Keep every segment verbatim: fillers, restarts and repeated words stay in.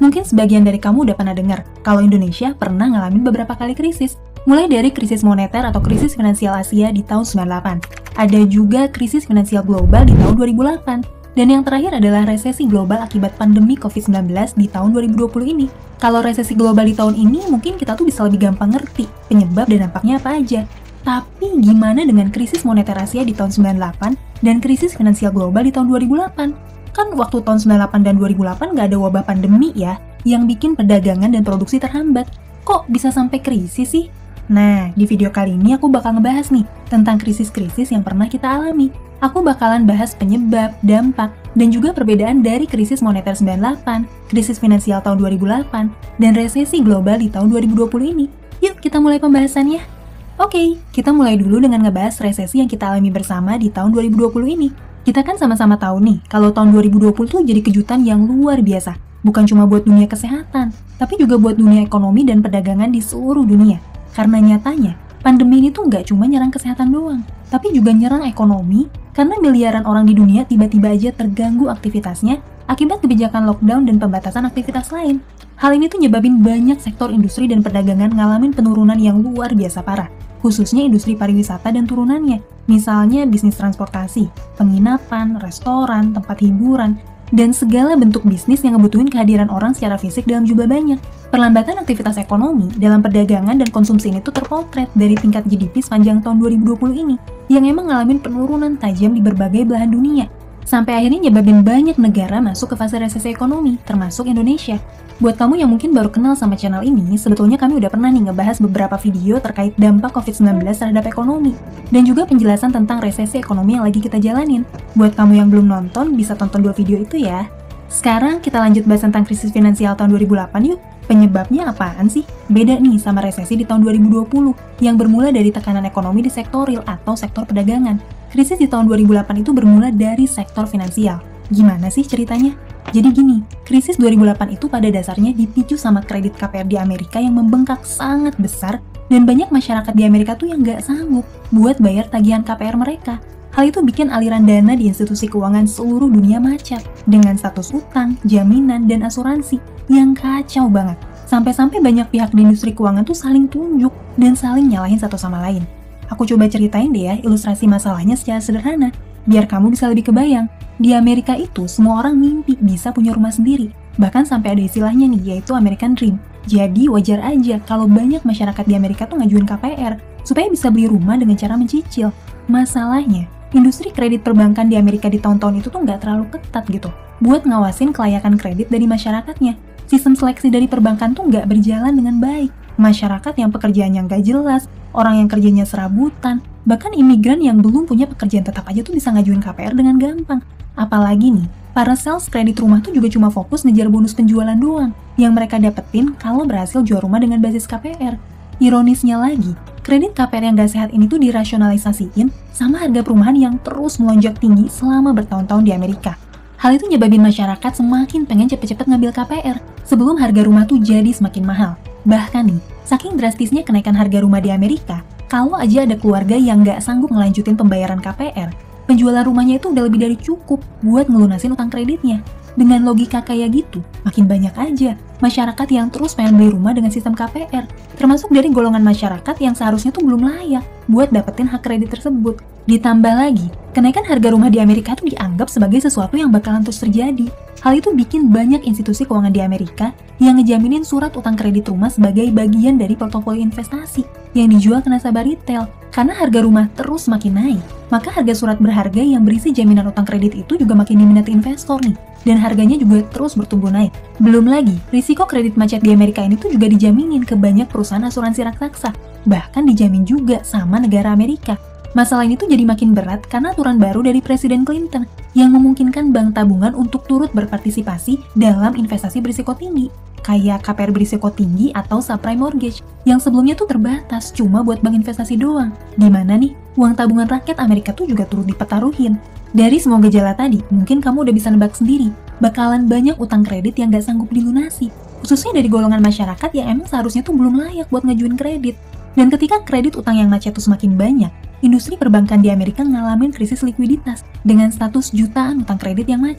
Mungkin sebagian dari kamu udah pernah dengar kalau Indonesia pernah ngalamin beberapa kali krisis. Mulai dari krisis moneter atau krisis finansial Asia di tahun sembilan puluh delapan. Ada juga krisis finansial global di tahun dua ribu delapan. Dan yang terakhir adalah resesi global akibat pandemi covid sembilan belas di tahun dua ribu dua puluh ini. Kalau resesi global di tahun ini, mungkin kita tuh bisa lebih gampang ngerti penyebab dan dampaknya apa aja. Tapi gimana dengan krisis moneter Asia di tahun sembilan puluh delapan dan krisis finansial global di tahun dua ribu delapan? Kan waktu tahun sembilan puluh delapan dan dua ribu delapan nggak ada wabah pandemi ya, yang bikin perdagangan dan produksi terhambat. Kok bisa sampai krisis sih? Nah, di video kali ini aku bakal ngebahas nih tentang krisis-krisis yang pernah kita alami. Aku bakalan bahas penyebab, dampak, dan juga perbedaan dari krisis moneter sembilan puluh delapan, krisis finansial tahun dua ribu delapan, dan resesi global di tahun dua ribu dua puluh ini. Yuk kita mulai pembahasannya. Oke, kita mulai dulu dengan ngebahas resesi yang kita alami bersama di tahun dua ribu dua puluh ini. Kita kan sama-sama tahu nih, kalau tahun dua ribu dua puluh tuh jadi kejutan yang luar biasa. Bukan cuma buat dunia kesehatan, tapi juga buat dunia ekonomi dan perdagangan di seluruh dunia. Karena nyatanya, pandemi ini tuh nggak cuma nyerang kesehatan doang, tapi juga nyerang ekonomi, karena miliaran orang di dunia tiba-tiba aja terganggu aktivitasnya akibat kebijakan lockdown dan pembatasan aktivitas lain. Hal ini tuh nyebabin banyak sektor industri dan perdagangan ngalamin penurunan yang luar biasa parah, khususnya industri pariwisata dan turunannya, misalnya bisnis transportasi, penginapan, restoran, tempat hiburan, dan segala bentuk bisnis yang ngebutuhin kehadiran orang secara fisik dalam jumlah banyak. Perlambatan aktivitas ekonomi dalam perdagangan dan konsumsi ini tuh terpotret dari tingkat G D P sepanjang tahun dua ribu dua puluh ini, yang emang ngalamin penurunan tajam di berbagai belahan dunia, sampai akhirnya nyebabin banyak negara masuk ke fase resesi ekonomi, termasuk Indonesia. Buat kamu yang mungkin baru kenal sama channel ini, sebetulnya kami udah pernah nih ngebahas beberapa video terkait dampak covid sembilan belas terhadap ekonomi, dan juga penjelasan tentang resesi ekonomi yang lagi kita jalanin. Buat kamu yang belum nonton, bisa tonton dua video itu ya. Sekarang kita lanjut bahas tentang krisis finansial tahun dua ribu delapan yuk. Penyebabnya apaan sih? Beda nih sama resesi di tahun dua ribu dua puluh, yang bermula dari tekanan ekonomi di sektor real atau sektor perdagangan. Krisis di tahun dua ribu delapan itu bermula dari sektor finansial. Gimana sih ceritanya? Jadi gini, krisis dua ribu delapan itu pada dasarnya dipicu sama kredit K P R di Amerika yang membengkak sangat besar, dan banyak masyarakat di Amerika tuh yang nggak sanggup buat bayar tagihan K P R mereka. Hal itu bikin aliran dana di institusi keuangan seluruh dunia macet, dengan status utang, jaminan, dan asuransi yang kacau banget. Sampai-sampai banyak pihak di industri keuangan tuh saling tunjuk dan saling nyalahin satu sama lain. Aku coba ceritain deh ya ilustrasi masalahnya secara sederhana, biar kamu bisa lebih kebayang. Di Amerika itu, semua orang mimpi bisa punya rumah sendiri. Bahkan sampai ada istilahnya nih, yaitu American Dream. Jadi wajar aja kalau banyak masyarakat di Amerika tuh ngajuin K P R, supaya bisa beli rumah dengan cara mencicil. Masalahnya, industri kredit perbankan di Amerika di tahun-tahun itu tuh nggak terlalu ketat gitu, buat ngawasin kelayakan kredit dari masyarakatnya. Sistem seleksi dari perbankan tuh nggak berjalan dengan baik. Masyarakat yang pekerjaannya nggak jelas, orang yang kerjanya serabutan, bahkan imigran yang belum punya pekerjaan tetap aja tuh bisa ngajuin K P R dengan gampang. Apalagi nih, para sales kredit rumah tuh juga cuma fokus ngejar bonus penjualan doang, yang mereka dapetin kalau berhasil jual rumah dengan basis K P R. Ironisnya lagi, kredit K P R yang gak sehat ini tuh dirasionalisasiin sama harga perumahan yang terus melonjak tinggi selama bertahun-tahun di Amerika. Hal itu nyebabin masyarakat semakin pengen cepet-cepet ngambil K P R, sebelum harga rumah tuh jadi semakin mahal. Bahkan nih, saking drastisnya kenaikan harga rumah di Amerika, kalau aja ada keluarga yang gak sanggup ngelanjutin pembayaran K P R, penjualan rumahnya itu udah lebih dari cukup buat ngelunasin utang kreditnya. Dengan logika kayak gitu, makin banyak aja masyarakat yang terus pengen beli rumah dengan sistem K P R, termasuk dari golongan masyarakat yang seharusnya tuh belum layak buat dapetin hak kredit tersebut. Ditambah lagi, kenaikan harga rumah di Amerika tuh dianggap sebagai sesuatu yang bakalan terus terjadi. Hal itu bikin banyak institusi keuangan di Amerika yang ngejaminin surat utang kredit rumah sebagai bagian dari portofolio investasi yang dijual ke nasabah retail. Karena harga rumah terus makin naik, maka harga surat berharga yang berisi jaminan utang kredit itu juga makin diminati investor nih, dan harganya juga terus bertumbuh naik. Belum lagi, risiko kredit macet di Amerika ini tuh juga dijaminin ke banyak perusahaan asuransi raksasa, bahkan dijamin juga sama negara Amerika. Masalah ini tuh jadi makin berat karena aturan baru dari Presiden Clinton yang memungkinkan bank tabungan untuk turut berpartisipasi dalam investasi berisiko tinggi, kayak K P R berisiko tinggi atau subprime mortgage, yang sebelumnya tuh terbatas cuma buat bank investasi doang. Dimana nih, uang tabungan rakyat Amerika tuh juga turut dipertaruhin. Dari semua gejala tadi, mungkin kamu udah bisa nebak sendiri, bakalan banyak utang kredit yang gak sanggup dilunasi, khususnya dari golongan masyarakat yang emang seharusnya tuh belum layak buat ngajuin kredit. Dan ketika kredit utang yang macet tuh semakin banyak, industri perbankan di Amerika ngalamin krisis likuiditas dengan status jutaan utang kredit yang macet.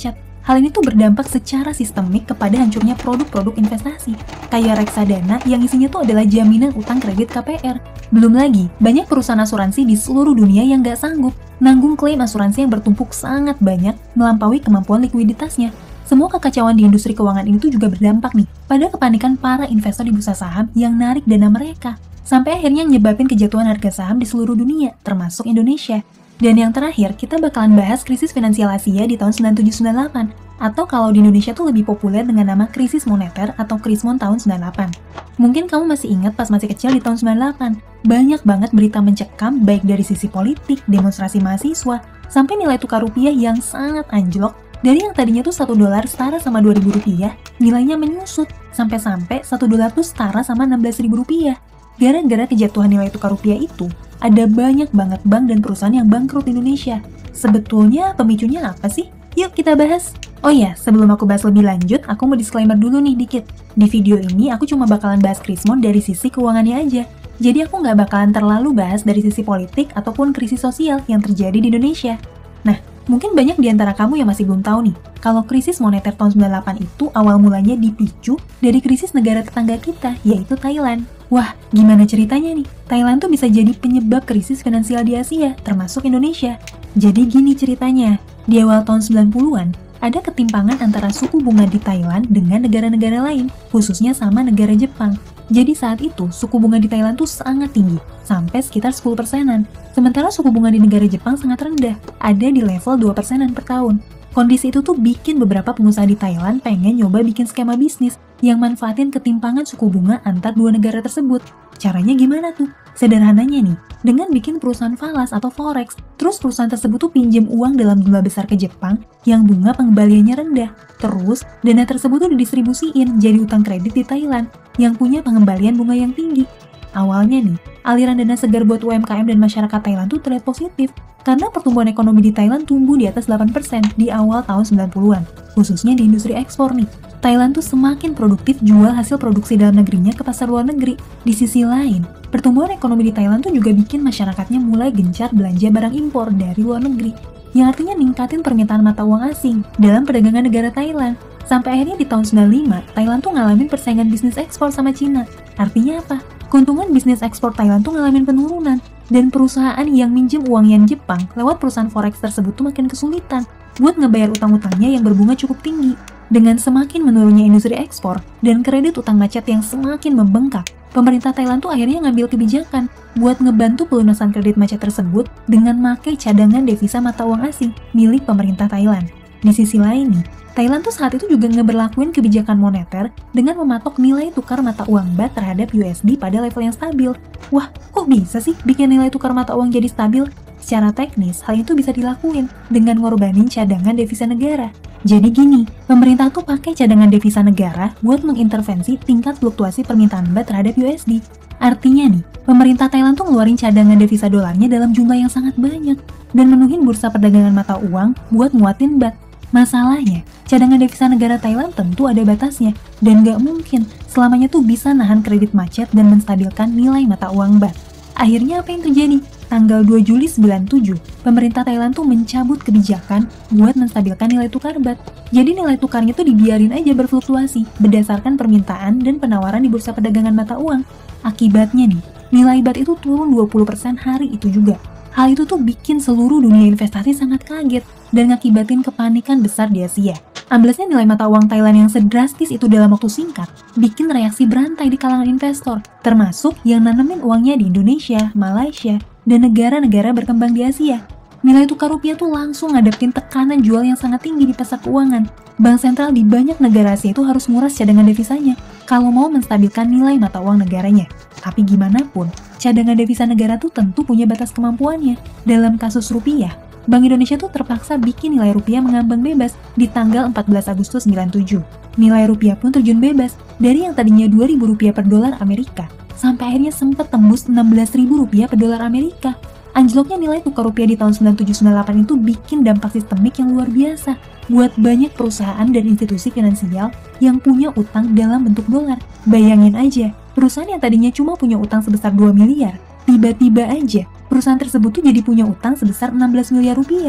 Hal ini tuh berdampak secara sistemik kepada hancurnya produk-produk investasi, kayak reksadana yang isinya tuh adalah jaminan utang kredit K P R. Belum lagi, banyak perusahaan asuransi di seluruh dunia yang nggak sanggup nanggung klaim asuransi yang bertumpuk sangat banyak melampaui kemampuan likuiditasnya. Semua kekacauan di industri keuangan ini tuh juga berdampak nih pada kepanikan para investor di bursa saham yang narik dana mereka, sampai akhirnya nyebabin kejatuhan harga saham di seluruh dunia, termasuk Indonesia. Dan yang terakhir, kita bakalan bahas krisis finansial Asia di tahun sembilan tujuh sembilan delapan, atau kalau di Indonesia tuh lebih populer dengan nama krisis moneter atau Krismon tahun sembilan delapan. Mungkin kamu masih ingat pas masih kecil di tahun sembilan delapan, banyak banget berita mencekam baik dari sisi politik, demonstrasi mahasiswa, sampai nilai tukar rupiah yang sangat anjlok. Dari yang tadinya tuh satu dolar setara sama dua ribu rupiah, nilainya menyusut, sampai-sampai satu dolar tuh setara sama enam belas ribu rupiah. Gara-gara kejatuhan nilai tukar rupiah itu, ada banyak banget bank dan perusahaan yang bangkrut di Indonesia. Sebetulnya pemicunya apa sih? Yuk kita bahas. Oh ya, sebelum aku bahas lebih lanjut, aku mau disclaimer dulu nih dikit. Di video ini aku cuma bakalan bahas Krismon dari sisi keuangannya aja. Jadi aku nggak bakalan terlalu bahas dari sisi politik ataupun krisis sosial yang terjadi di Indonesia. Nah, mungkin banyak di antara kamu yang masih belum tahu nih, kalau krisis moneter tahun sembilan delapan itu awal mulanya dipicu dari krisis negara tetangga kita, yaitu Thailand. Wah, gimana ceritanya nih? Thailand tuh bisa jadi penyebab krisis finansial di Asia, termasuk Indonesia. Jadi gini ceritanya, di awal tahun sembilan puluhan, ada ketimpangan antara suku bunga di Thailand dengan negara-negara lain, khususnya sama negara Jepang. Jadi saat itu, suku bunga di Thailand tuh sangat tinggi, sampai sekitar sepuluh persenan. Sementara suku bunga di negara Jepang sangat rendah, ada di level dua persenan per tahun. Kondisi itu tuh bikin beberapa pengusaha di Thailand pengen nyoba bikin skema bisnis yang manfaatin ketimpangan suku bunga antar dua negara tersebut. Caranya gimana tuh? Sederhananya nih, dengan bikin perusahaan falas atau forex, terus perusahaan tersebut tuh pinjem uang dalam jumlah besar ke Jepang yang bunga pengembaliannya rendah. Terus, dana tersebut tuh didistribusiin jadi utang kredit di Thailand yang punya pengembalian bunga yang tinggi. Awalnya nih, aliran dana segar buat U M K M dan masyarakat Thailand tuh terlihat positif karena pertumbuhan ekonomi di Thailand tumbuh di atas delapan persen di awal tahun sembilan puluhan, khususnya di industri ekspor nih. Thailand tuh semakin produktif jual hasil produksi dalam negerinya ke pasar luar negeri. Di sisi lain, pertumbuhan ekonomi di Thailand tuh juga bikin masyarakatnya mulai gencar belanja barang impor dari luar negeri, yang artinya ningkatin permintaan mata uang asing dalam perdagangan negara Thailand. Sampai akhirnya di tahun sembilan puluh lima, Thailand tuh ngalamin persaingan bisnis ekspor sama Cina. Artinya apa? Keuntungan bisnis ekspor Thailand tuh ngalamin penurunan, dan perusahaan yang minjem uang yen Jepang lewat perusahaan forex tersebut tuh makin kesulitan buat ngebayar utang-utangnya yang berbunga cukup tinggi. Dengan semakin menurunnya industri ekspor dan kredit utang macet yang semakin membengkak, pemerintah Thailand tuh akhirnya ngambil kebijakan buat ngebantu pelunasan kredit macet tersebut dengan makai cadangan devisa mata uang asing milik pemerintah Thailand. Di sisi lain nih, Thailand tuh saat itu juga ngeberlakuin kebijakan moneter dengan mematok nilai tukar mata uang bat terhadap U S D pada level yang stabil. Wah, kok bisa sih bikin nilai tukar mata uang jadi stabil? Secara teknis, hal itu bisa dilakuin dengan ngorbanin cadangan devisa negara. Jadi gini, pemerintah tuh pakai cadangan devisa negara buat mengintervensi tingkat fluktuasi permintaan bat terhadap U S D. Artinya nih, pemerintah Thailand tuh ngeluarin cadangan devisa dolarnya dalam jumlah yang sangat banyak dan menuhin bursa perdagangan mata uang buat nguatin bat. Masalahnya, cadangan devisa negara Thailand tentu ada batasnya dan gak mungkin selamanya tuh bisa nahan kredit macet dan menstabilkan nilai mata uang bat. Akhirnya apa yang terjadi? Tanggal dua Juli sembilan puluh tujuh, pemerintah Thailand tuh mencabut kebijakan buat menstabilkan nilai tukar bat. Jadi nilai tukarnya tuh dibiarin aja berfluktuasi berdasarkan permintaan dan penawaran di bursa perdagangan mata uang. Akibatnya nih, nilai bat itu turun dua puluh persen hari itu juga. Hal itu tuh bikin seluruh dunia investasi sangat kaget dan ngakibatin kepanikan besar di Asia. Amblesnya nilai mata uang Thailand yang sedrastis itu dalam waktu singkat bikin reaksi berantai di kalangan investor, termasuk yang nanemin uangnya di Indonesia, Malaysia, dan negara-negara berkembang di Asia. Nilai tukar rupiah tuh langsung ngadepin tekanan jual yang sangat tinggi di pasar keuangan. Bank sentral di banyak negara Asia itu harus nguras cadangan devisanya kalau mau menstabilkan nilai mata uang negaranya. Tapi gimana pun, cadangan devisa negara tuh tentu punya batas kemampuannya. Dalam kasus rupiah, Bank Indonesia tuh terpaksa bikin nilai rupiah mengambang bebas di tanggal empat belas Agustus sembilan puluh tujuh. Nilai rupiah pun terjun bebas dari yang tadinya dua ribu rupiah per dolar Amerika sampai akhirnya sempat tembus enam belas ribu rupiah per dolar Amerika. Anjloknya nilai tukar rupiah di tahun sembilan puluh tujuh sembilan puluh delapan itu bikin dampak sistemik yang luar biasa buat banyak perusahaan dan institusi finansial yang punya utang dalam bentuk dolar. Bayangin aja, perusahaan yang tadinya cuma punya utang sebesar dua miliar, tiba-tiba aja perusahaan tersebut tuh jadi punya utang sebesar enam belas miliar rupiah.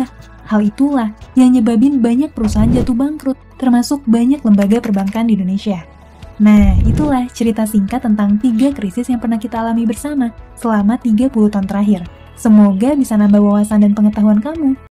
Hal itulah yang nyebabin banyak perusahaan jatuh bangkrut, termasuk banyak lembaga perbankan di Indonesia. Nah, itulah cerita singkat tentang tiga krisis yang pernah kita alami bersama selama tiga puluh tahun terakhir. Semoga bisa nambah wawasan dan pengetahuan kamu.